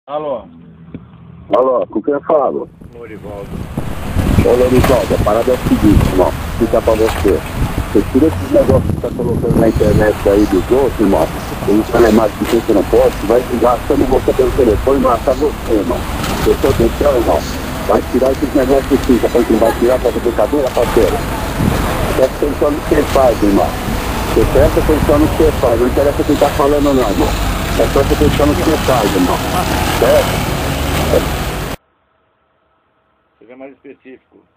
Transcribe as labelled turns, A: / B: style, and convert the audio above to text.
A: Alô?
B: Alô, com quem eu falo?
A: Lorivaldo.
B: Ô Lorivaldo, a parada é o seguinte, irmão, vou explicar pra você. Você tira esses negócios que tá colocando na internet aí dos outros, irmão, tem telemático que você não pode, vai gastando você pelo telefone e matar você, irmão. Prestou atenção, irmão? Vai tirar esses negócios sim, tá falando que não vai tirar pra brincadeira, parceiro? Presta atenção no que você faz, irmão. Você presta atenção no que você faz, não interessa quem tá falando não, irmão. Presta atenção no que você faz, irmão. Certo?
A: Seja mais específico.